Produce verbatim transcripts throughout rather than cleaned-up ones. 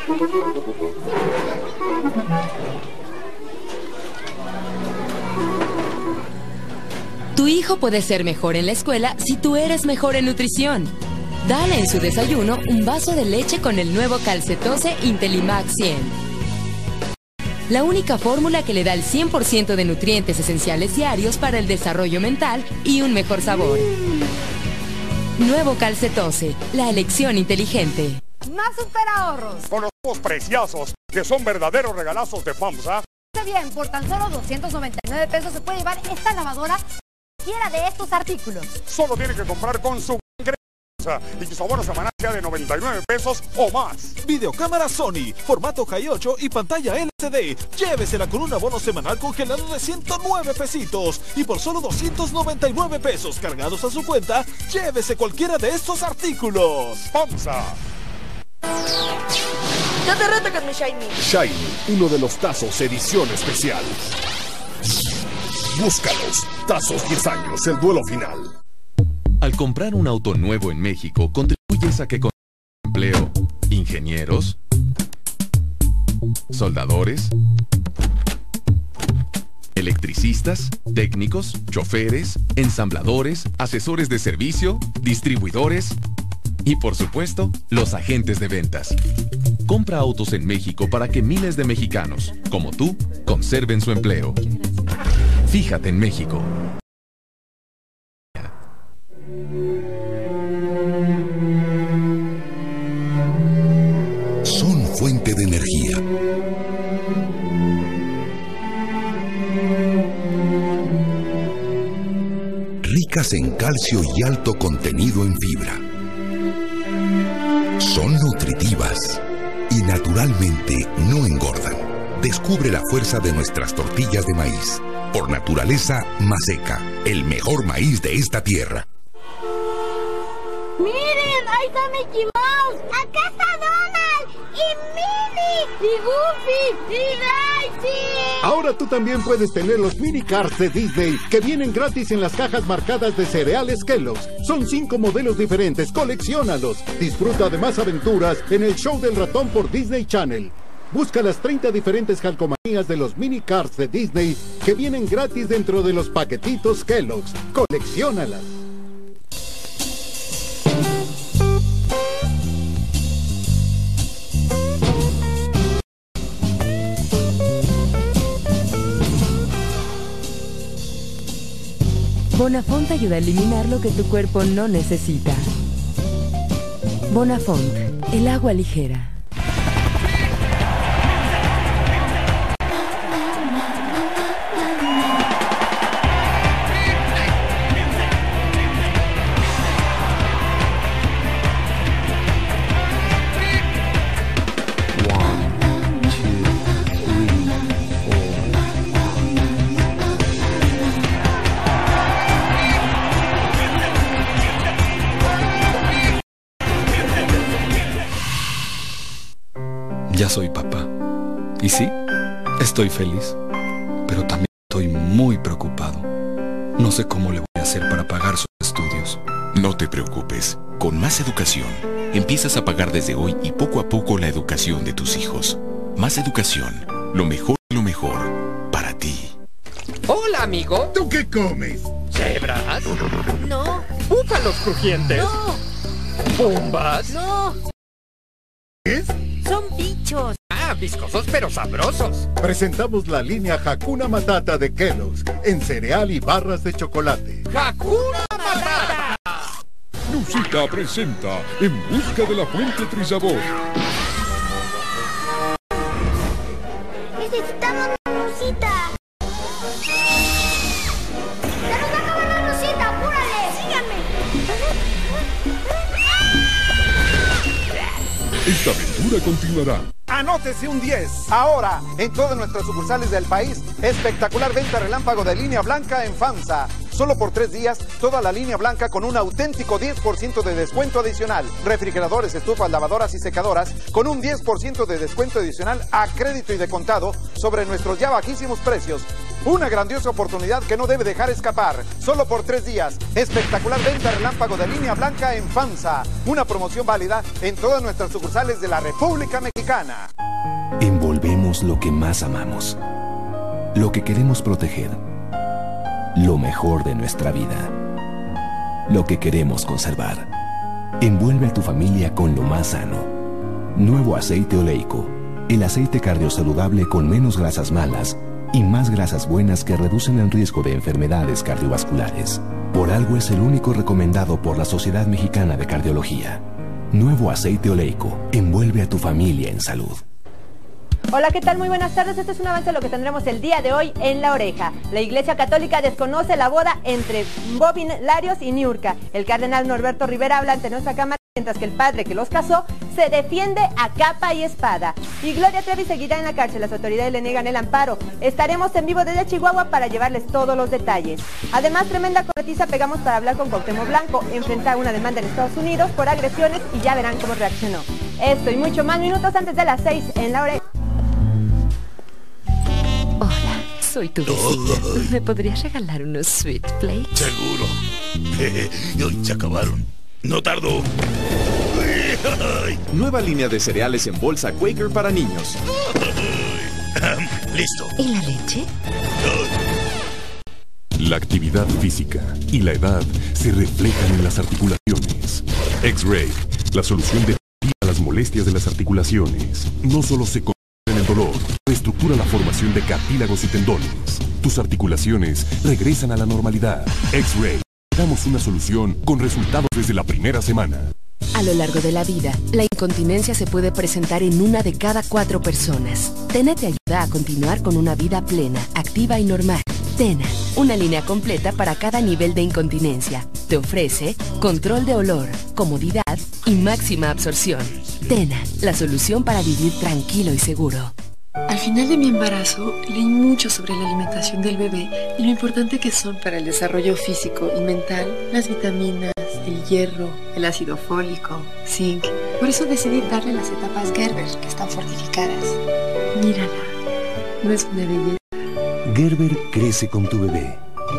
Tu hijo puede ser mejor en la escuela si tú eres mejor en nutrición. Dale en su desayuno un vaso de leche con el nuevo Calcetose Intelimax cien. La única fórmula que le da el cien por ciento de nutrientes esenciales diarios para el desarrollo mental y un mejor sabor. Nuevo Calcetose, la elección inteligente. Más super ahorros. Con los nuevos preciosos, que son verdaderos regalazos de FAMSA. Bien, por tan solo doscientos noventa y nueve pesos se puede llevar esta lavadora, cualquiera de estos artículos. Solo tiene que comprar con su y que su abono semanal sea de noventa y nueve pesos o más. Videocámara Sony, formato K ocho y pantalla L C D. Llévesela con un abono semanal congelado de ciento nueve pesitos. Y por solo doscientos noventa y nueve pesos cargados a su cuenta, llévese cualquiera de estos artículos. FAMSA. Yo te reto con mi Shiny. Shiny, uno de los tazos edición especial. Búscalos. Tazos diez años, el duelo final. Al comprar un auto nuevo en México, contribuyes a que con empleo, ingenieros, soldadores, electricistas, técnicos, choferes, ensambladores, asesores de servicio, distribuidores y, por supuesto, los agentes de ventas. Compra autos en México para que miles de mexicanos, como tú, conserven su empleo. Fíjate en México. Son fuente de energía. Ricas en calcio y alto contenido en fibra. Son nutritivas y naturalmente no engordan. Descubre la fuerza de nuestras tortillas de maíz. Por naturaleza, Maseca, el mejor maíz de esta tierra. ¡Miren! ¡Ahí está Mickey Mouse! ¡Acá está Donald! ¡Y Minnie! ¡Y Goofy! ¡Y Daisy! Ahora tú también puedes tener los mini cards de Disney que vienen gratis en las cajas marcadas de cereales Kellogg's. Son cinco modelos diferentes, colecciónalos. Disfruta de más aventuras en el show del ratón por Disney Channel. Busca las treinta diferentes calcomanías de los mini cards de Disney que vienen gratis dentro de los paquetitos Kellogg's. Colecciónalas. Bonafont ayuda a eliminar lo que tu cuerpo no necesita. Bonafont, el agua ligera. Ya soy papá. Y sí, estoy feliz, pero también estoy muy preocupado. No sé cómo le voy a hacer para pagar sus estudios. No te preocupes. Con Más Educación, empiezas a pagar desde hoy y poco a poco la educación de tus hijos. Más Educación, lo mejor de lo mejor para ti. Hola, amigo. ¿Tú qué comes? ¿Cebras? No. ¿Búfalos crujientes? No. ¿Pumbas? No. ¿Es? Son bichos. Ah, viscosos pero sabrosos. Presentamos la línea Hakuna Matata de Kellogg's en cereal y barras de chocolate. ¡Hakuna Matata! Nusita presenta En busca de la fuente Trisabor. Necesitamos una Nusita. ¡Se nos va a acabar la Nusita! ¡Apúrale! ¡Síganme! Esta aventura continuará. Anótese un diez. Ahora, en todas nuestras sucursales del país, espectacular venta relámpago de línea blanca en FAMSA. Solo por tres días, toda la línea blanca con un auténtico diez por ciento de descuento adicional. Refrigeradores, estufas, lavadoras y secadoras con un diez por ciento de descuento adicional a crédito y de contado sobre nuestros ya bajísimos precios. Una grandiosa oportunidad que no debe dejar escapar. Solo por tres días. Espectacular venta relámpago de línea blanca en FAMSA. Una promoción válida en todas nuestras sucursales de la República Mexicana. Envolvemos lo que más amamos. Lo que queremos proteger. Lo mejor de nuestra vida. Lo que queremos conservar. Envuelve a tu familia con lo más sano. Nuevo aceite oleico. El aceite cardiosaludable con menos grasas malas y más grasas buenas que reducen el riesgo de enfermedades cardiovasculares. Por algo es el único recomendado por la Sociedad Mexicana de Cardiología. Nuevo aceite oleico. Envuelve a tu familia en salud. Hola, ¿qué tal? Muy buenas tardes. Este es un avance de lo que tendremos el día de hoy en La Oreja. La Iglesia Católica desconoce la boda entre Bobby Larios y Niurka. El cardenal Norberto Rivera habla ante nuestra cámara, mientras que el padre que los casó se defiende a capa y espada. Y Gloria Trevi seguirá en la cárcel. Las autoridades le niegan el amparo. Estaremos en vivo desde Chihuahua para llevarles todos los detalles. Además, tremenda corretiza pegamos para hablar con Cuauhtémoc Blanco. Enfrenta una demanda en Estados Unidos por agresiones y ya verán cómo reaccionó. Esto y mucho más minutos antes de las seis en La Oreja. Hola, soy tu vecina. ¿Me podrías regalar unos sweet flakes? Seguro. Se acabaron. No tardo. Nueva línea de cereales en bolsa Quaker para niños. Listo. ¿Y la leche? La actividad física y la edad se reflejan en las articulaciones. X-Ray, la solución de las molestias de las articulaciones. No solo se concentra en el dolor, reestructura la formación de cartílagos y tendones. Tus articulaciones regresan a la normalidad. X-Ray, damos una solución con resultados desde la primera semana. A lo largo de la vida, la incontinencia se puede presentar en una de cada cuatro personas. Tena te ayuda a continuar con una vida plena, activa y normal. Tena, una línea completa para cada nivel de incontinencia. Te ofrece control de olor, comodidad y máxima absorción. Tena, la solución para vivir tranquilo y seguro. Al final de mi embarazo, leí mucho sobre la alimentación del bebé y lo importante que son para el desarrollo físico y mental las vitaminas, el hierro, el ácido fólico, zinc. Por eso decidí darle las etapas Gerber, que están fortificadas. Mírala, ¿no es una belleza? Gerber crece con tu bebé.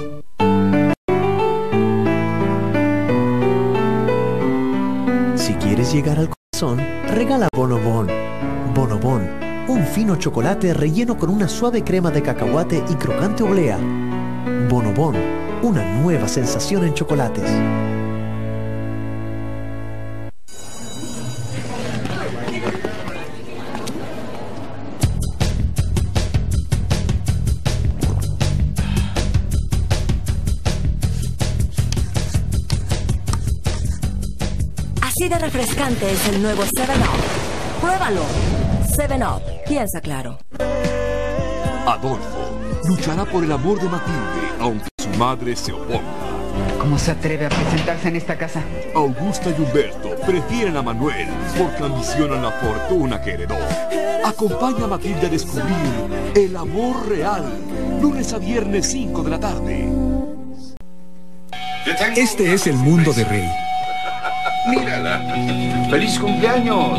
Si quieres llegar al corazón, regala Bonobón. Bonobón, un fino chocolate relleno con una suave crema de cacahuate y crocante oblea. Bonobón, una nueva sensación en chocolates. Así de refrescante es el nuevo seven up. Pruébalo. seven up. Piensa claro. Adolfo luchará por el amor de Matilde, aunque su madre se oponga. ¿Cómo se atreve a presentarse en esta casa? Augusta y Humberto prefieren a Manuel porque ambicionan la fortuna que heredó. Acompaña a Matilde a descubrir el amor real. Lunes a viernes, cinco de la tarde. Este es el mundo de Rey. Mírala. ¡Feliz cumpleaños!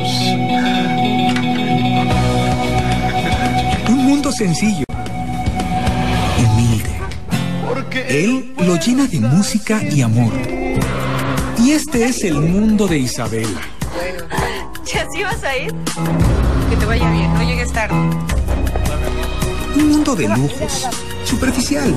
Un mundo sencillo, humilde. Él lo llena de música y amor. Y este es el mundo de Isabela. Bueno, ¿ya sí vas a ir? Que te vaya bien, no llegues tarde. Un mundo de lujos, superficial.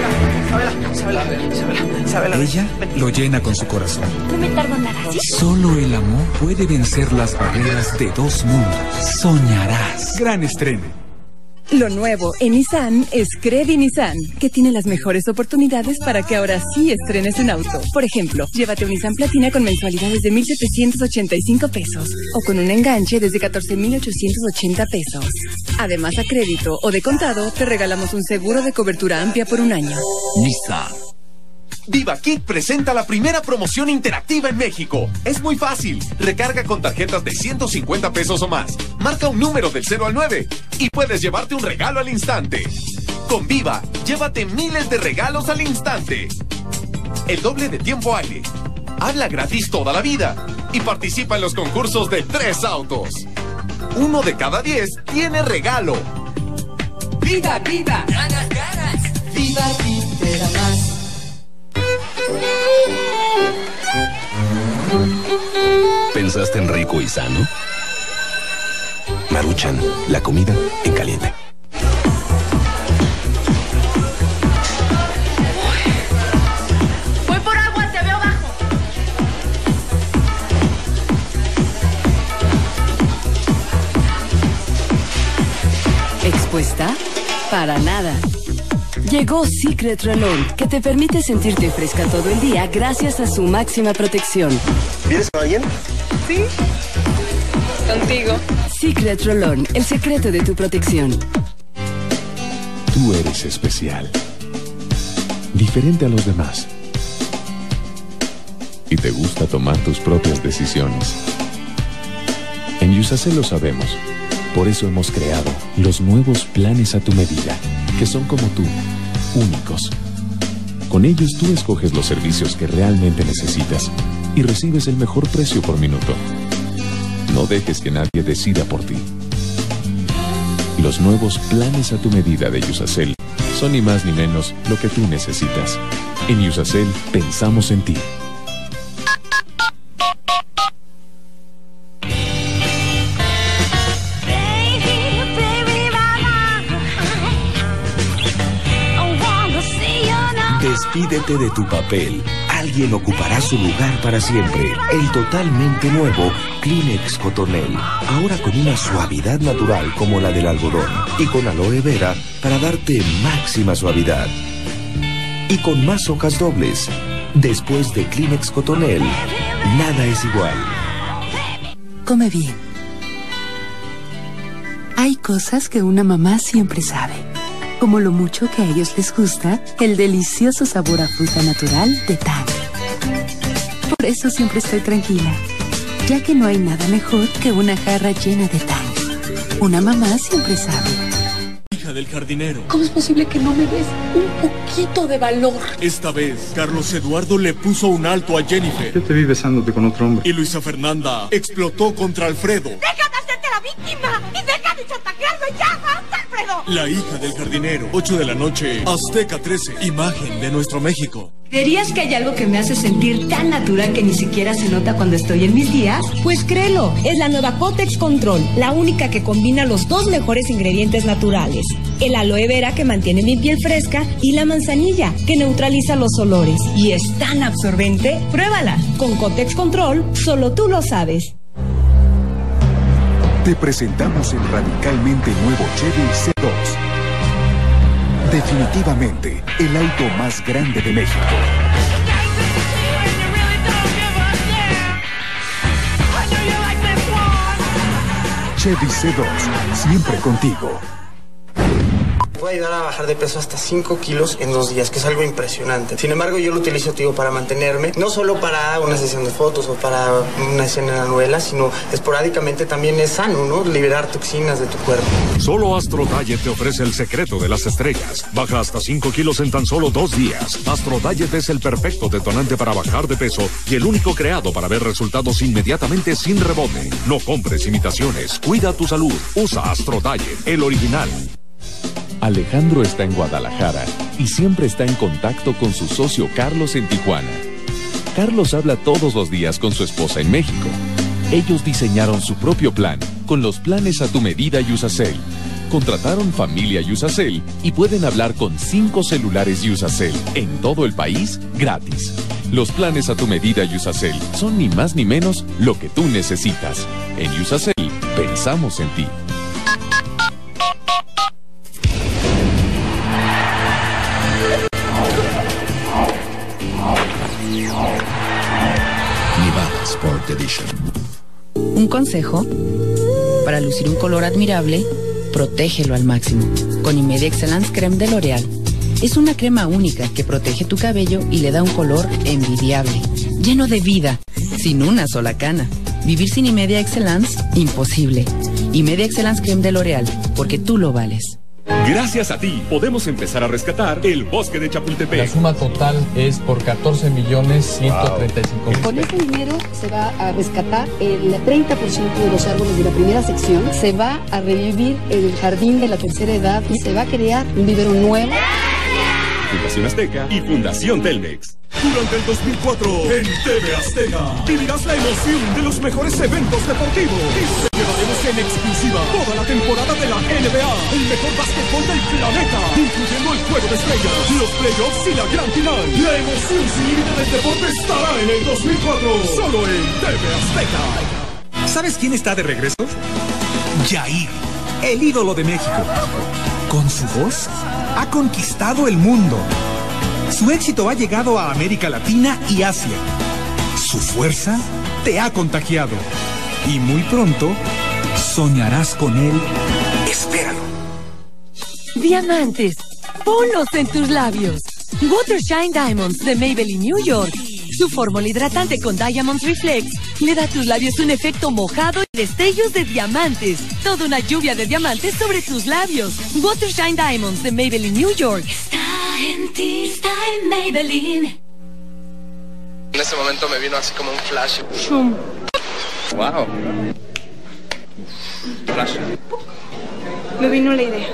Ella lo llena con su corazón. No me tardo nada, ¿sí? Solo el amor puede vencer las barreras de dos mundos. Soñarás. Gran estreno. Lo nuevo en Nissan es Credi Nissan, que tiene las mejores oportunidades para que ahora sí estrenes un auto. Por ejemplo, llévate un Nissan Platina con mensualidades de mil setecientos ochenta y cinco pesos o con un enganche desde catorce mil ochocientos ochenta pesos. Además, a crédito o de contado, te regalamos un seguro de cobertura amplia por un año. Nissan. Viva Kit presenta la primera promoción interactiva en México. Es muy fácil. Recarga con tarjetas de ciento cincuenta pesos o más. Marca un número del cero al nueve y puedes llevarte un regalo al instante. Con Viva, llévate miles de regalos al instante. El doble de tiempo aire. Habla gratis toda la vida. Y participa en los concursos de tres autos. Uno de cada diez tiene regalo. ¡Viva, viva! ¡Ganas, ganas! Viva ti te da más. ¿Pensaste en rico y sano? Maruchan, la comida en caliente. Voy por agua, te veo abajo. ¿Expuesta? Para nada. Llegó Secret Roll-On, que te permite sentirte fresca todo el día gracias a su máxima protección. ¿Vienes con alguien? Sí. Contigo. Secret Roll-On, el secreto de tu protección. Tú eres especial. Diferente a los demás. Y te gusta tomar tus propias decisiones. En Yusacell lo sabemos. Por eso hemos creado los nuevos planes a tu medida, que son como tú, únicos. Con ellos tú escoges los servicios que realmente necesitas y recibes el mejor precio por minuto. No dejes que nadie decida por ti. Los nuevos planes a tu medida de Yusacell son ni más ni menos lo que tú necesitas. En Yusacell pensamos en ti. Despídete de tu papel. Alguien ocupará su lugar para siempre. El totalmente nuevo Kleenex Cotonel. Ahora con una suavidad natural como la del algodón. Y con aloe vera para darte máxima suavidad. Y con más hojas dobles. Después de Kleenex Cotonel, nada es igual. Come bien. Hay cosas que una mamá siempre sabe. Como lo mucho que a ellos les gusta el delicioso sabor a fruta natural de Tang. Por eso siempre estoy tranquila, ya que no hay nada mejor que una jarra llena de Tang. Una mamá siempre sabe. Hija del jardinero. ¿Cómo es posible que no me des un poquito de valor? Esta vez, Carlos Eduardo le puso un alto a Jennifer. Yo te vi besándote con otro hombre. Y Luisa Fernanda explotó contra Alfredo. ¡Deja de hacerte la víctima! ¡Y deja de chantajearme ya! ¡Basta, Alfredo! La hija del jardinero. ocho de la noche. Azteca trece. Imagen de nuestro México. ¿Creerías que hay algo que me hace sentir tan natural que ni siquiera se nota cuando estoy en mis días? Pues créelo, es la nueva Kotex Control, la única que combina los dos mejores ingredientes naturales. El aloe vera, que mantiene mi piel fresca, y la manzanilla, que neutraliza los olores. Y es tan absorbente, pruébala. Con Kotex Control, solo tú lo sabes. Te presentamos el radicalmente nuevo Chevy C dos. Definitivamente, el auto más grande de México. Chevy C dos, siempre contigo. Puede ayudar a bajar de peso hasta cinco kilos en dos días, que es algo impresionante. Sin embargo, yo lo utilizo, tío, para mantenerme, no solo para una sesión de fotos o para una escena en la novela, sino esporádicamente también es sano, ¿no? Liberar toxinas de tu cuerpo. Solo Astro Diet te ofrece el secreto de las estrellas. Baja hasta cinco kilos en tan solo dos días. Astro Diet es el perfecto detonante para bajar de peso y el único creado para ver resultados inmediatamente sin rebote. No compres imitaciones. Cuida tu salud. Usa Astro Diet, el original. Alejandro está en Guadalajara y siempre está en contacto con su socio Carlos en Tijuana. Carlos habla todos los días con su esposa en México. Ellos diseñaron su propio plan con los planes a tu medida Yusacell. Contrataron familia Yusacell y pueden hablar con cinco celulares Yusacell en todo el país gratis. Los planes a tu medida Yusacell son ni más ni menos lo que tú necesitas. En Yusacell pensamos en ti. Nevada Sport Edition. Un consejo: para lucir un color admirable, protégelo al máximo con Imedia Excellence Creme de L'Oreal. Es una crema única que protege tu cabello y le da un color envidiable, lleno de vida, sin una sola cana. Vivir sin Imedia Excellence, imposible. Imedia Excellence Creme de L'Oreal, porque tú lo vales. Gracias a ti, podemos empezar a rescatar el bosque de Chapultepec. La suma total es por catorce millones ciento treinta y cinco mil. Con ese dinero se va a rescatar el treinta por ciento de los árboles de la primera sección, se va a revivir el jardín de la tercera edad y se va a crear un vivero nuevo. Fundación Azteca y Fundación Telmex. Durante el dos mil cuatro, en T V Azteca, vivirás la emoción de los mejores eventos deportivos. Y te llevaremos en exclusiva toda la temporada de la N B A, el mejor básquetbol del planeta, incluyendo el Juego de Estrellas, los playoffs y la gran final. La emoción sin límite del deporte estará en el dos mil cuatro, solo en T V Azteca. ¿Sabes quién está de regreso? Yair, el ídolo de México. Con su voz, ha conquistado el mundo. Su éxito ha llegado a América Latina y Asia. Su fuerza te ha contagiado. Y muy pronto, soñarás con él. Espéralo. Diamantes, ponlos en tus labios. Water Shine Diamonds de Maybelline New York. Su fórmula hidratante con Diamonds Reflex le da a tus labios un efecto mojado y destellos de diamantes. Toda una lluvia de diamantes sobre tus labios. Water Shine Diamonds de Maybelline New York. Está en ti, está en Maybelline. En ese momento me vino así como un flash. Shum. Wow. Flash. Me vino la idea.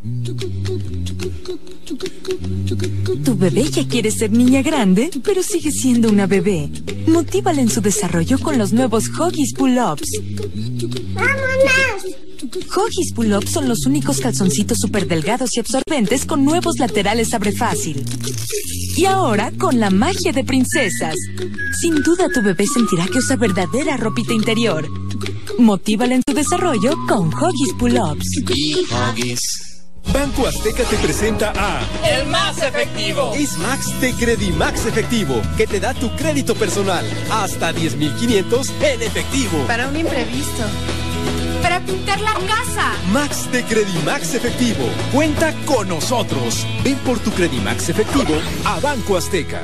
Tu bebé ya quiere ser niña grande, pero sigue siendo una bebé. Motívala en su desarrollo con los nuevos Huggies Pull-Ups. ¡Vámonos! Huggies Pull-Ups son los únicos calzoncitos súper delgados y absorbentes con nuevos laterales abre fácil. Y ahora con la magia de princesas. Sin duda tu bebé sentirá que usa verdadera ropita interior. Motívala en su desarrollo con Huggies Pull-Ups. Y Huggies. Banco Azteca te presenta a... ¡El más efectivo! Es Max de Credimax Efectivo, que te da tu crédito personal. Hasta diez mil quinientos en efectivo. Para un imprevisto. Para pintar la casa. Max de Credimax Efectivo. Cuenta con nosotros. Ven por tu Credimax Efectivo a Banco Azteca.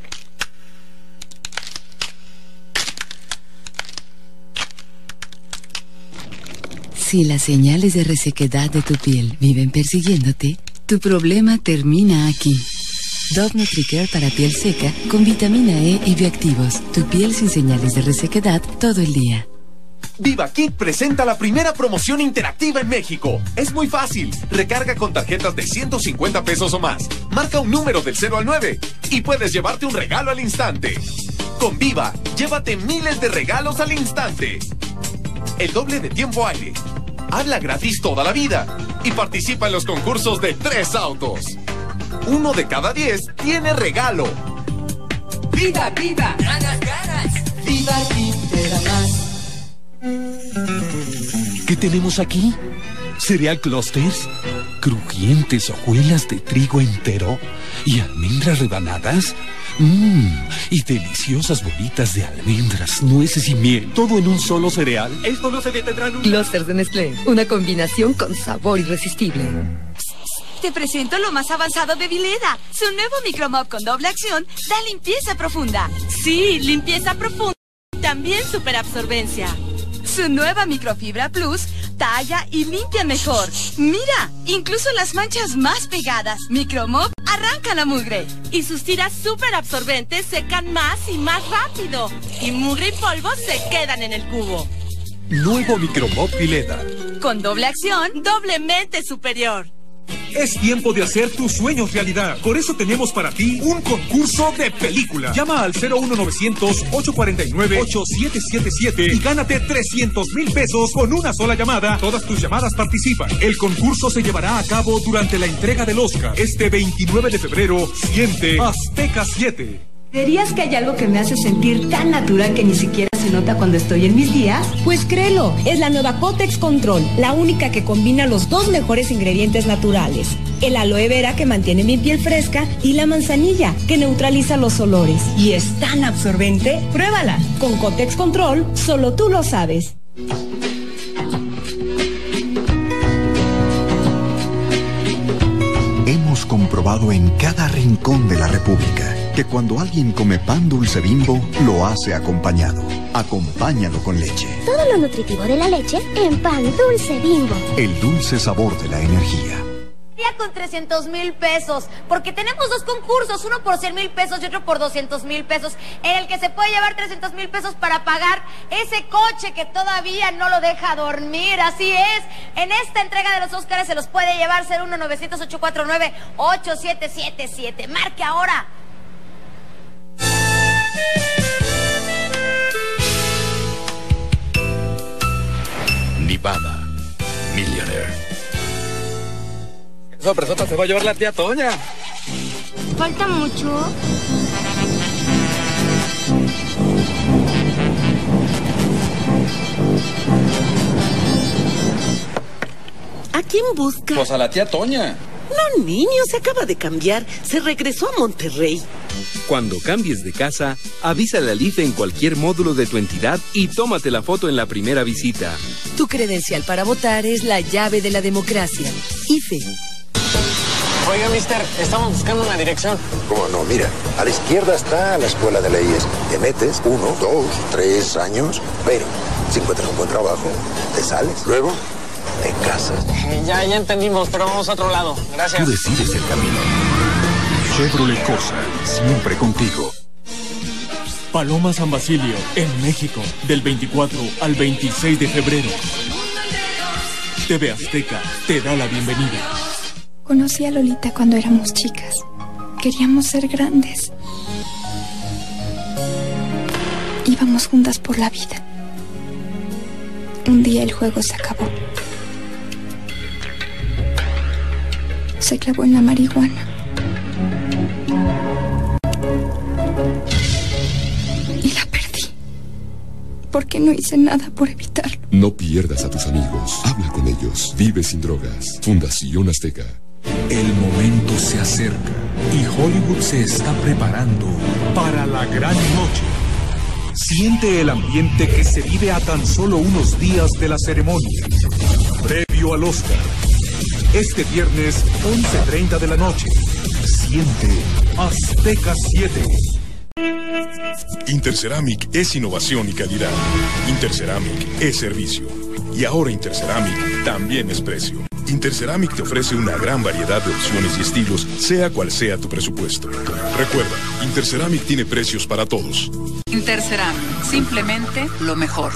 Si las señales de resequedad de tu piel viven persiguiéndote, tu problema termina aquí. Dove NutriCare para piel seca con vitamina E y bioactivos. Tu piel sin señales de resequedad todo el día. Viva Kit presenta la primera promoción interactiva en México. Es muy fácil. Recarga con tarjetas de ciento cincuenta pesos o más. Marca un número del cero al nueve y puedes llevarte un regalo al instante. Con Viva, llévate miles de regalos al instante. El doble de tiempo aire. Habla gratis toda la vida. Y participa en los concursos de tres autos. Uno de cada diez tiene regalo. ¡Viva, viva! ¡Ganas, ganas! ¡Viva Kit te da más! ¿Qué tenemos aquí? ¿Cereal Clusters? ¿Crujientes hojuelas de trigo entero? ¿Y almendras rebanadas? Mmm, y deliciosas bolitas de almendras, nueces y miel. ¿Todo en un solo cereal? Esto no se detendrá nunca. Clusters de Nestlé, una combinación con sabor irresistible. Te presento lo más avanzado de Vileda. Su nuevo Micromop con doble acción da limpieza profunda. Sí, limpieza profunda y también superabsorbencia. Su nueva Microfibra Plus talla y limpia mejor. Mira, incluso las manchas más pegadas. Micromop arranca la mugre. Y sus tiras superabsorbentes secan más y más rápido. Y mugre y polvo se quedan en el cubo. Nuevo Micromop Vileda. Con doble acción, doblemente superior. Es tiempo de hacer tus sueños realidad. Por eso tenemos para ti un concurso de película. Llama al cero uno novecientos, ocho cuatro nueve, ocho siete siete siete y gánate trescientos mil pesos con una sola llamada. Todas tus llamadas participan. El concurso se llevará a cabo durante la entrega del Oscar. Este veintinueve de febrero, siente Azteca siete. ¿Dirías que hay algo que me hace sentir tan natural que ni siquiera se nota cuando estoy en mis días? Pues créelo, es la nueva Cotex Control, la única que combina los dos mejores ingredientes naturales. El aloe vera que mantiene mi piel fresca y la manzanilla que neutraliza los olores. Y es tan absorbente, pruébala. Con Cotex Control, solo tú lo sabes. Hemos comprobado en cada rincón de la República que cuando alguien come pan dulce Bimbo, lo hace acompañado. Acompáñalo con leche. Todo lo nutritivo de la leche en pan dulce Bimbo. El dulce sabor de la energía. Con trescientos mil pesos, porque tenemos dos concursos, uno por cien mil pesos y otro por doscientos mil pesos, en el que se puede llevar trescientos mil pesos para pagar ese coche que todavía no lo deja dormir. Así es, en esta entrega de los Óscares se los puede llevar. Cero uno novecientos, ocho cuatro nueve, ocho siete siete siete. Marque ahora. Nivada Millionaire. Esa presota se va a llevar la tía Toña. ¿Falta mucho? ¿A quién busca? Pues a la tía Toña. No, niño, se acaba de cambiar. Se regresó a Monterrey. Cuando cambies de casa, avísale al I F E en cualquier módulo de tu entidad y tómate la foto en la primera visita. Tu credencial para votar es la llave de la democracia. I F E. Oiga, mister, estamos buscando una dirección. ¿Cómo no? Mira, a la izquierda está la escuela de leyes. Te metes uno, dos, tres años, pero si encuentras un buen trabajo, te sales. Luego, te casas. Eh, ya, ya entendimos, pero vamos a otro lado. Gracias. Tú decides el camino. Chevrolet Corsa, siempre contigo. Paloma San Basilio, en México, del veinticuatro al veintiséis de febrero. T V Azteca te da la bienvenida. Conocí a Lolita cuando éramos chicas. Queríamos ser grandes. Íbamos juntas por la vida. Un día el juego se acabó. Se clavó en la marihuana. Y la perdí. Porque no hice nada por evitarlo. No pierdas a tus amigos. Habla con ellos. Vive sin drogas. Fundación Azteca. El momento se acerca y Hollywood se está preparando para la gran noche. Siente el ambiente que se vive a tan solo unos días de la ceremonia. Previo al Oscar. Este viernes, once treinta de la noche. Siente Azteca siete. Interceramic es innovación y calidad. Interceramic es servicio. Y ahora Interceramic también es precio. Interceramic te ofrece una gran variedad de opciones y estilos, sea cual sea tu presupuesto. Recuerda, Interceramic tiene precios para todos. Interceramic, simplemente lo mejor.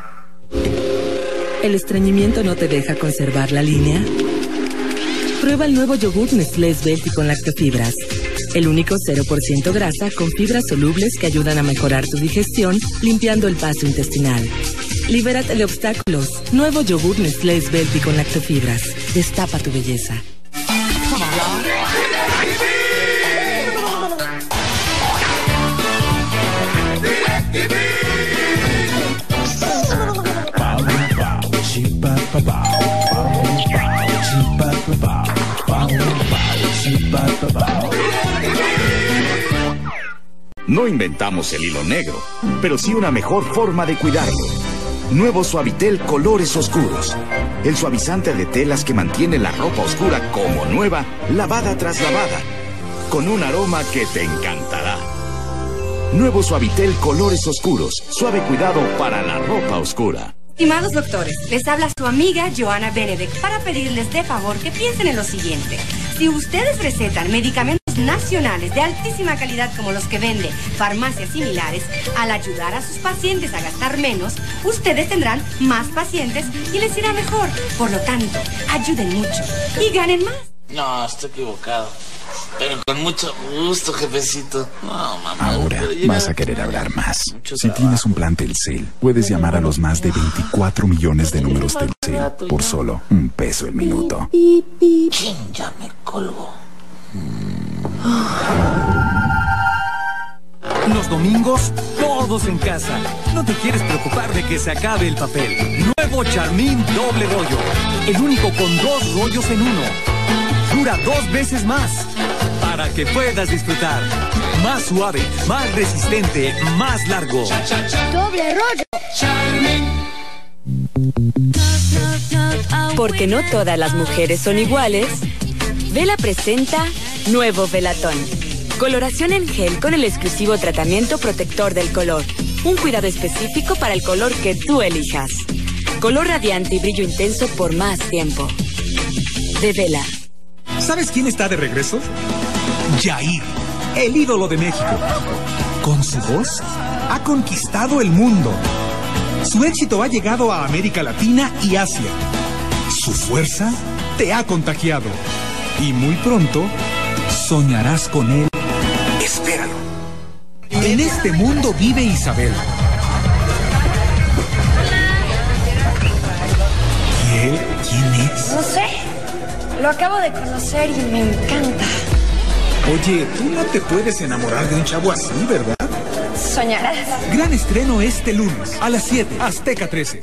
¿El estreñimiento no te deja conservar la línea? Prueba el nuevo yogur Nestlé Svelti con lactofibras. El único cero por ciento grasa con fibras solubles que ayudan a mejorar tu digestión, limpiando el paso intestinal. Libérate de obstáculos. Nuevo yogur Nestlé Svelti con lactofibras. Destapa tu belleza. No inventamos el hilo negro, pero sí una mejor forma de cuidarlo. Nuevo Suavitel Colores Oscuros. El suavizante de telas que mantiene la ropa oscura como nueva, lavada tras lavada, con un aroma que te encantará. Nuevo Suavitel Colores Oscuros. Suave cuidado para la ropa oscura. Estimados doctores, les habla su amiga Joana Benedek para pedirles de favor que piensen en lo siguiente. Si ustedes recetan medicamentos nacionales de altísima calidad como los que vende farmacias similares, al ayudar a sus pacientes a gastar menos, ustedes tendrán más pacientes y les irá mejor. Por lo tanto, ayuden mucho y ganen más. No, estoy equivocado. Pero con mucho gusto, jefecito. No, mamá. Ahora vas a querer hablar más. Si tienes un plan Telcel, puedes llamar a los más de veinticuatro millones de números Telcel por solo un peso el minuto. ¿Quién ya me colgó? Los domingos, todos en casa. No te quieres preocupar de que se acabe el papel. Nuevo Charmin doble rollo. El único con dos rollos en uno. Dura dos veces más. Para que puedas disfrutar. Más suave, más resistente, más largo. Doble rollo. Charmin. Porque no todas las mujeres son iguales, Vela presenta Nuevo Velatón. Coloración en gel con el exclusivo tratamiento protector del color. Un cuidado específico para el color que tú elijas. Color radiante y brillo intenso por más tiempo. De Vela. ¿Sabes quién está de regreso? Yair, el ídolo de México. Con su voz, ha conquistado el mundo. Su éxito ha llegado a América Latina y Asia. Su fuerza te ha contagiado. Y muy pronto, soñarás con él. Espéralo. En este mundo vive Isabel. ¿Y él quién es? No sé. Lo acabo de conocer y me encanta. Oye, tú no te puedes enamorar de un chavo así, ¿verdad? Soñarás. Gran estreno este lunes a las siete, Azteca trece.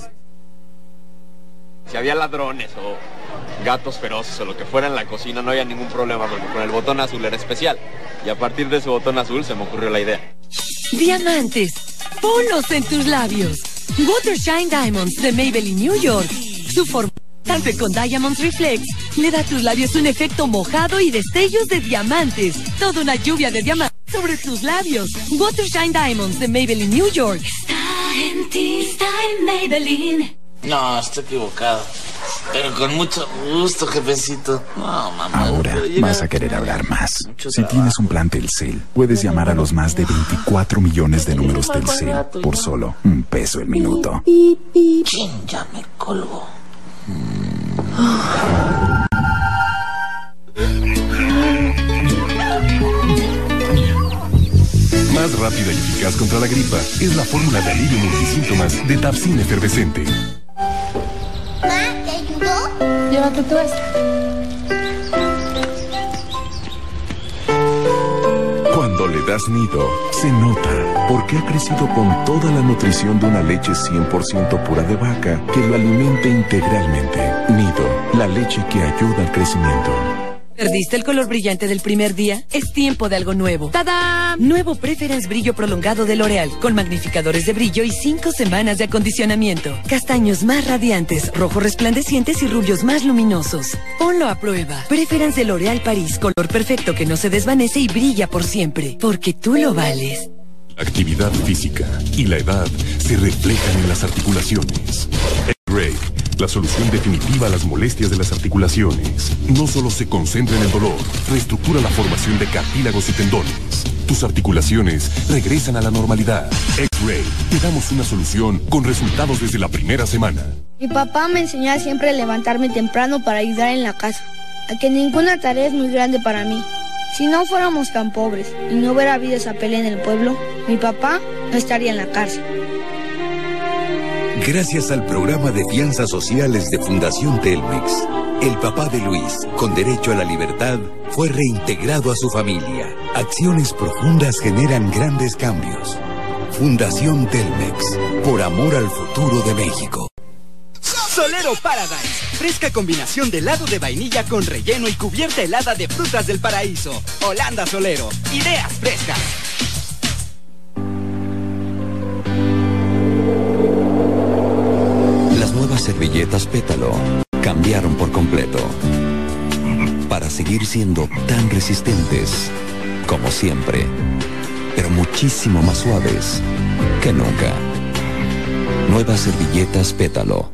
Si había ladrones o gatos feroces o lo que fuera en la cocina, no había ningún problema porque con el botón azul era especial. Y a partir de ese botón azul se me ocurrió la idea. Diamantes, ponlos en tus labios. Water Shine Diamonds de Maybelline New York. Su forma con Diamonds Reflex le da a tus labios un efecto mojado y destellos de diamantes. Toda una lluvia de diamantes sobre tus labios. Water Shine Diamonds de Maybelline New York. Está en ti, está en Maybelline. No, estoy equivocado. Pero con mucho gusto, jefecito. No, mamá. Ahora vas a querer hablar más. Si tienes un plan Telcel, puedes llamar a los más de veinticuatro millones de números Telcel por solo un peso el minuto. ¿Quién ya me colgó? Más rápida y eficaz contra la gripa es la fórmula de alivio multisíntomas de Tapsin efervescente. ¿Ma, te ayudó? Llévate tú esta. Cuando le das nido, se nota, porque ha crecido con toda la nutrición de una leche cien por ciento pura de vaca que lo alimenta integralmente. Nido, la leche que ayuda al crecimiento. ¿Perdiste el color brillante del primer día? Es tiempo de algo nuevo. ¡Tadam! Nuevo Preference Brillo Prolongado de L'Oreal, con magnificadores de brillo y cinco semanas de acondicionamiento. Castaños más radiantes, rojos resplandecientes y rubios más luminosos. Ponlo a prueba. Preference de L'Oreal París, color perfecto que no se desvanece y brilla por siempre. Porque tú lo vales. La actividad física y la edad se reflejan en las articulaciones. X-Ray, la solución definitiva a las molestias de las articulaciones. No solo se concentra en el dolor, reestructura la formación de cartílagos y tendones. Tus articulaciones regresan a la normalidad. X-Ray, te damos una solución con resultados desde la primera semana. Mi papá me enseñó a siempre levantarme temprano para ayudar en la casa, a que ninguna tarea es muy grande para mí. Si no fuéramos tan pobres y no hubiera habido esa pelea en el pueblo, mi papá no estaría en la cárcel. Gracias al programa de fianzas sociales de Fundación Telmex, el papá de Luis, con derecho a la libertad, fue reintegrado a su familia. Acciones profundas generan grandes cambios. Fundación Telmex, por amor al futuro de México. Solero Paradise, fresca combinación de helado de vainilla con relleno y cubierta helada de frutas del paraíso. Holanda Solero, ideas frescas. Las nuevas servilletas Pétalo cambiaron por completo para seguir siendo tan resistentes como siempre, pero muchísimo más suaves que nunca. Nuevas servilletas Pétalo.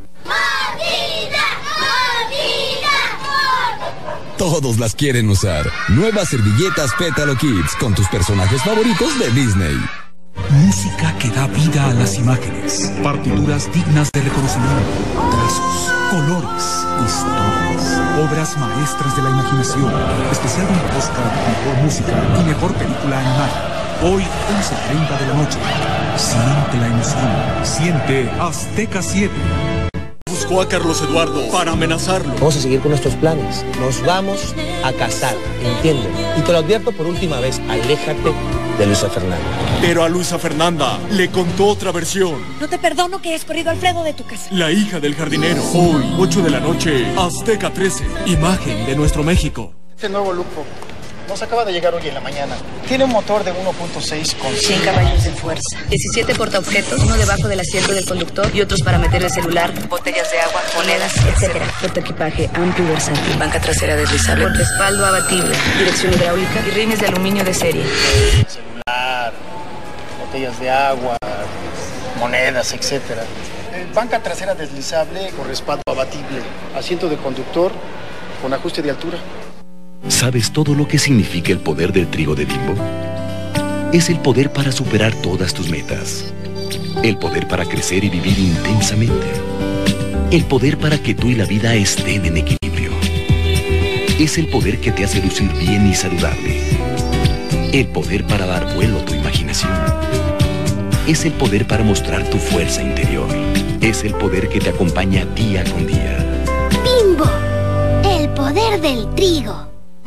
Todos las quieren usar. Nuevas servilletas Pétalo Kids con tus personajes favoritos de Disney. Música que da vida a las imágenes. Partituras dignas de reconocimiento. Trazos, colores, historias. Obras maestras de la imaginación. Especial de Oscar, mejor música y mejor película animada. Hoy, once treinta de la noche. Siente la emoción. Siente Azteca siete. Buscó a Carlos Eduardo para amenazarlo. Vamos a seguir con nuestros planes. Nos vamos a casar, ¿entienden? Y te lo advierto por última vez, aléjate de Luisa Fernanda. Pero a Luisa Fernanda le contó otra versión. No te perdono que hayas corrido a Alfredo de tu casa. La hija del jardinero. Hoy, ocho de la noche, Azteca trece. Imagen de nuestro México. Este nuevo Lupo nos acaba de llegar hoy en la mañana. Tiene un motor de uno punto seis con cien caballos de fuerza, diecisiete portaobjetos, uno debajo del asiento del conductor y otros para meter el celular, botellas de agua, monedas, etcétera. Portaequipaje amplio y versátil, banca trasera deslizable, con respaldo abatible, dirección hidráulica y rines de aluminio de serie. Celular, botellas de agua, monedas, etcétera. Banca trasera deslizable con respaldo abatible, asiento de conductor con ajuste de altura. ¿Sabes todo lo que significa el poder del trigo de Bimbo? Es el poder para superar todas tus metas. El poder para crecer y vivir intensamente. El poder para que tú y la vida estén en equilibrio. Es el poder que te hace lucir bien y saludable. El poder para dar vuelo a tu imaginación. Es el poder para mostrar tu fuerza interior. Es el poder que te acompaña día con día. Bimbo, el poder del trigo.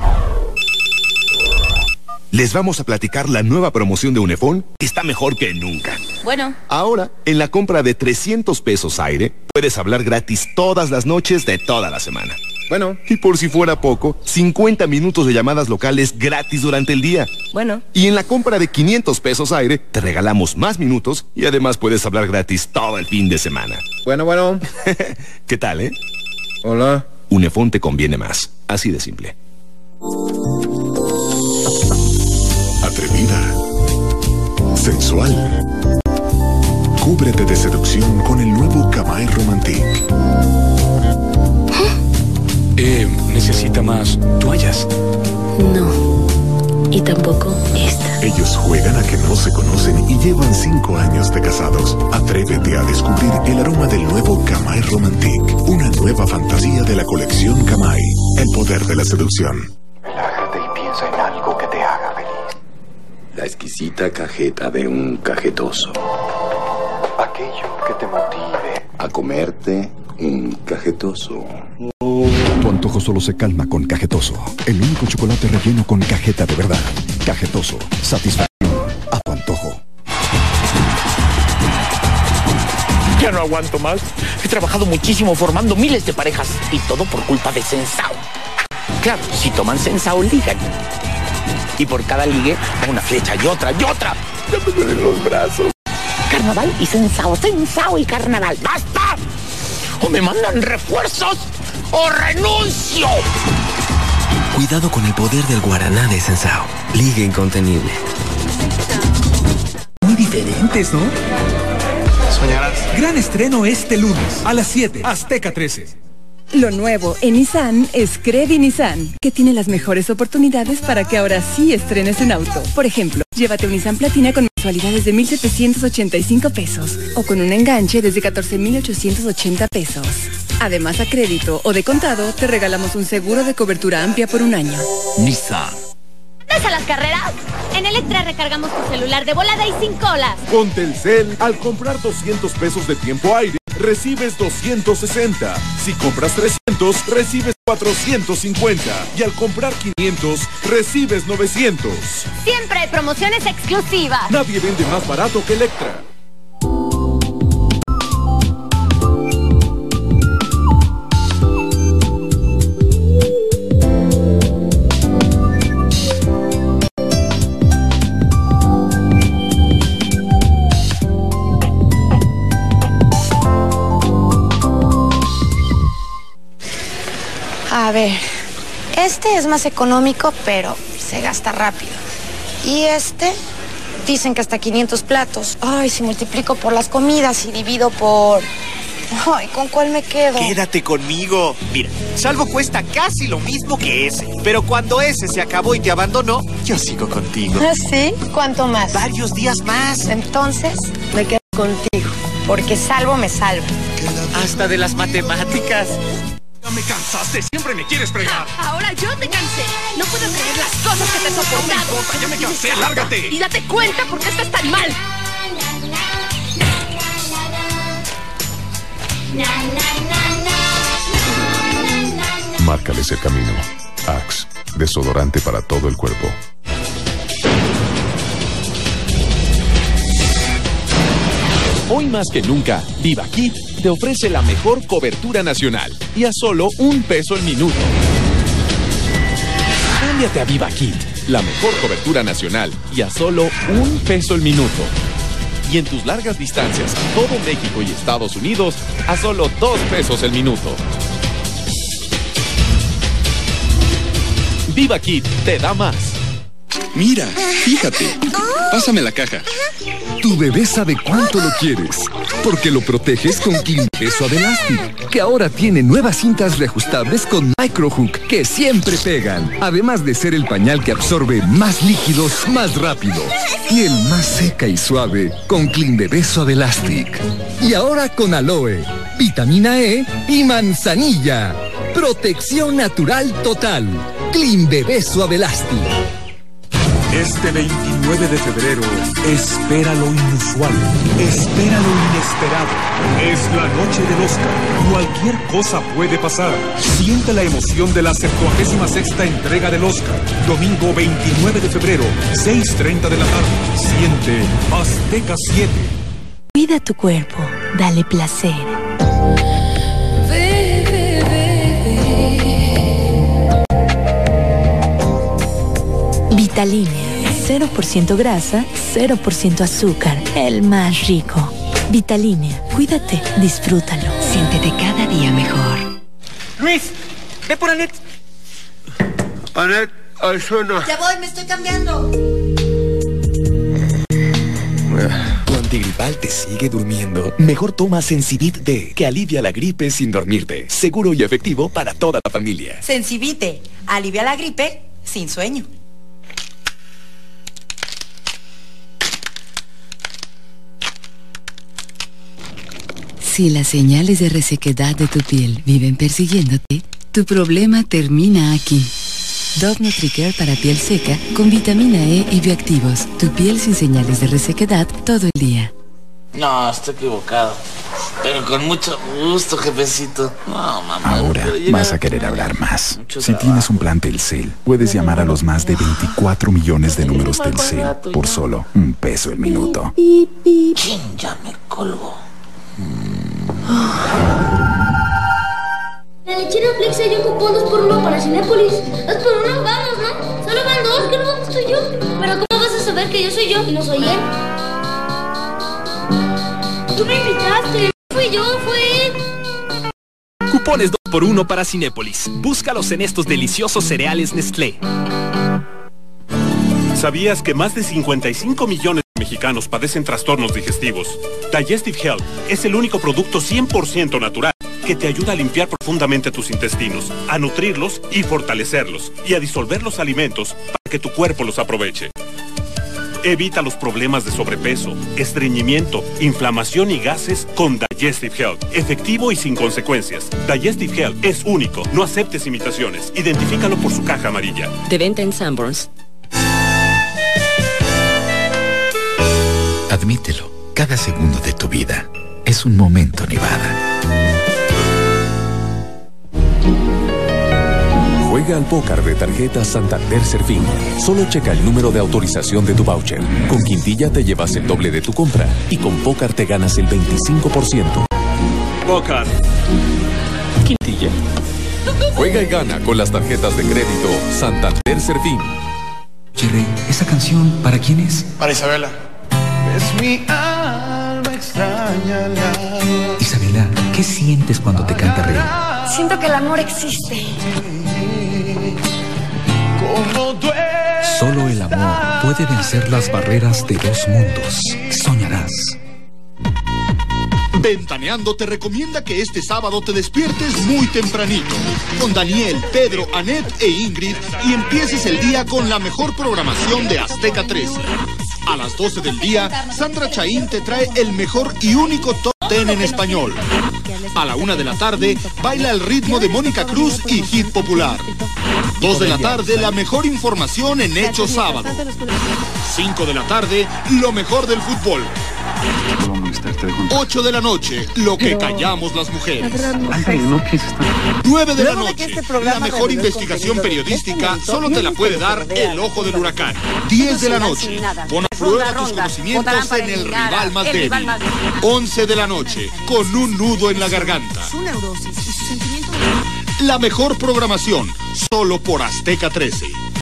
Les vamos a platicar la nueva promoción de Unefón, que está mejor que nunca. Bueno. Ahora, en la compra de trescientos pesos aire, puedes hablar gratis todas las noches de toda la semana. Bueno, y por si fuera poco, cincuenta minutos de llamadas locales gratis durante el día. Bueno. Y en la compra de quinientos pesos aire, te regalamos más minutos y además puedes hablar gratis todo el fin de semana. Bueno, bueno. ¿Qué tal, eh? Hola. Unefón te conviene más. Así de simple. Atrevida, sensual. Cúbrete de seducción con el nuevo Kamai Romantic. Eh, ¿necesita más toallas? No. Y tampoco esta. Ellos juegan a que no se conocen y llevan cinco años de casados. Atrévete a descubrir el aroma del nuevo Kamai Romantic. Una nueva fantasía de la colección Kamai. El poder de la seducción. Relájate y piensa en algo que te haga feliz. La exquisita cajeta de un cajetoso. Aquello que te motive a comerte un cajetoso. Tu antojo solo se calma con Cajetoso, el único chocolate relleno con cajeta de verdad. Cajetoso, satisfacción a tu antojo. Ya no aguanto más. He trabajado muchísimo formando miles de parejas y todo por culpa de Sensao. Claro, si toman Sensao, ligan. Y por cada ligue, una flecha y otra y otra. Ya me duelen los brazos. Carnaval y Sensao, Sensao y Carnaval. ¡Basta! O me mandan refuerzos o renuncio. Cuidado con el poder del guaraná de Sensao. Liga incontenible. Muy diferentes, ¿no? Soñarás. Gran estreno este lunes a las siete, Azteca trece. Lo nuevo en Nissan es Credi Nissan, que tiene las mejores oportunidades para que ahora sí estrenes un auto. Por ejemplo, llévate un Nissan Platina con mensualidades de mil setecientos ochenta y cinco pesos o con un enganche desde catorce mil ochocientos ochenta pesos. Además, a crédito o de contado, te regalamos un seguro de cobertura amplia por un año. Nissan. ¿Vas a las carreras? En Electra recargamos tu celular de volada y sin colas. Con Telcel, al comprar doscientos pesos de tiempo aire, recibes doscientos sesenta. Si compras trescientos, recibes cuatrocientos cincuenta. Y al comprar quinientos, recibes novecientos. Siempre hay promociones exclusivas. Nadie vende más barato que Electra. A ver, este es más económico, pero se gasta rápido. Y este, dicen que hasta quinientos platos. Ay, si multiplico por las comidas y divido por... Ay, ¿con cuál me quedo? Quédate conmigo. Mira, Salvo cuesta casi lo mismo que ese. Pero cuando ese se acabó y te abandonó, yo sigo contigo. ¿Ah, sí? ¿Cuánto más? Varios días más. Entonces, me quedo contigo. Porque Salvo me salva. Hasta de las matemáticas. Ya me cansaste, siempre me quieres fregar. Ah, ahora yo te cansé. No puedo creer las cosas que te he soportado. No me importa, ya me cansé, lárgate. Y date cuenta por qué estás tan mal. Márcales el camino. Axe, desodorante para todo el cuerpo. Hoy más que nunca, Viva Kit te ofrece la mejor cobertura nacional y a solo un peso el minuto. Cámbiate a Viva Kit, la mejor cobertura nacional y a solo un peso el minuto. Y en tus largas distancias a todo México y Estados Unidos, a solo dos pesos el minuto. Viva Kit te da más. Mira, fíjate. Pásame la caja. Tu bebé sabe cuánto lo quieres, porque lo proteges con Clean Bebé Suavelastic, que ahora tiene nuevas cintas reajustables con microhook que siempre pegan, además de ser el pañal que absorbe más líquidos más rápido. Y el más seca y suave con Clean Bebé Suavelastic. Y ahora con aloe, vitamina E y manzanilla. Protección natural total. Clean Bebé Suavelastic. Este veintinueve de febrero, espera lo inusual, espera lo inesperado. Es la noche del Oscar. Cualquier cosa puede pasar. Siente la emoción de la septuagésima sexta entrega del Oscar. Domingo veintinueve de febrero, seis treinta de la tarde. Siente Azteca siete. Cuida tu cuerpo, dale placer. Vitalinea, cero por ciento grasa, cero por ciento azúcar, el más rico. Vitalinea, cuídate, disfrútalo, siéntete cada día mejor. Luis, ve por Anet. Anet, al suena. Ya voy, me estoy cambiando. Tu antigripal te sigue durmiendo. Mejor toma Sensibit D, que alivia la gripe sin dormirte. Seguro y efectivo para toda la familia. Sensibite, alivia la gripe sin sueño. Si las señales de resequedad de tu piel viven persiguiéndote, tu problema termina aquí. Dove NutriCare para piel seca con vitamina E y bioactivos. Tu piel sin señales de resequedad todo el día. No, estoy equivocado. Pero con mucho gusto, jefecito. No, mamá. Ahora vas a querer hablar más. Si tienes un plan Telcel, puedes llamar a los más de veinticuatro millones de números Telcel por solo un peso el minuto. Chin, ya me colgo. En la lechera Flex hay un cupón dos por uno para Cinépolis. Dos por uno, vamos, ¿no? Solo van dos, que no vamos tú y yo. Pero ¿cómo vas a saber que yo soy yo y no soy él? Tú me invitaste, no fui yo, fue él. Cupones dos por uno para Cinépolis. Búscalos en estos deliciosos cereales Nestlé. ¿Sabías que más de cincuenta y cinco millones de mexicanos padecen trastornos digestivos? Digestive Health es el único producto cien por ciento natural que te ayuda a limpiar profundamente tus intestinos, a nutrirlos y fortalecerlos, y a disolver los alimentos para que tu cuerpo los aproveche. Evita los problemas de sobrepeso, estreñimiento, inflamación y gases con Digestive Health. Efectivo y sin consecuencias. Digestive Health es único. No aceptes imitaciones. Identifícalo por su caja amarilla. De venta en Sanborns. Admítelo, cada segundo de tu vida es un momento Nevada. Juega al póker de tarjeta Santander Serfín. Solo checa el número de autorización de tu voucher. Con Quintilla te llevas el doble de tu compra y con póker te ganas el veinticinco por ciento. Póker. Quintilla. Juega y gana con las tarjetas de crédito Santander Serfín. Jerry, ¿esa canción para quién es? Para Isabela. Es mi alma extraña la... Isabela, ¿qué sientes cuando te canta Rey? Siento que el amor existe. Solo el amor puede vencer las barreras de dos mundos. Soñarás. Ventaneando te recomienda que este sábado te despiertes muy tempranito con Daniel, Pedro, Anet e Ingrid y empieces el día con la mejor programación de Azteca trece. A las doce del día, Sandra Chaín te trae el mejor y único top ten en español. A la una de la tarde, baila el ritmo de Mónica Cruz y Hit Popular. Dos de la tarde, la mejor información en Hecho Sábado. Cinco de la tarde, lo mejor del fútbol. Ocho de la noche, lo que callamos las mujeres. Nueve de la noche, la mejor investigación periodística solo te la puede dar el ojo del huracán. Diez de la noche, pon a prueba tus conocimientos en el rival más débil. Once de la noche, con un nudo en la garganta. La mejor programación, solo por Azteca trece.